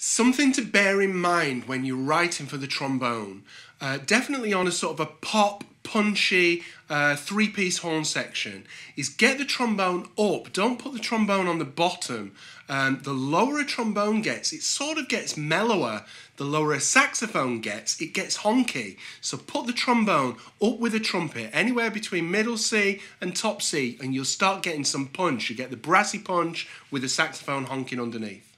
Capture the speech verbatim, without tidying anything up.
Something to bear in mind when you're writing for the trombone, uh, definitely on a sort of a pop, punchy, uh, three-piece horn section, is get the trombone up. Don't put the trombone on the bottom. Um, the lower a trombone gets, it sort of gets mellower. The lower a saxophone gets, it gets honky. So put the trombone up with a trumpet, anywhere between middle C and top C, and you'll start getting some punch. You get the brassy punch with the saxophone honking underneath.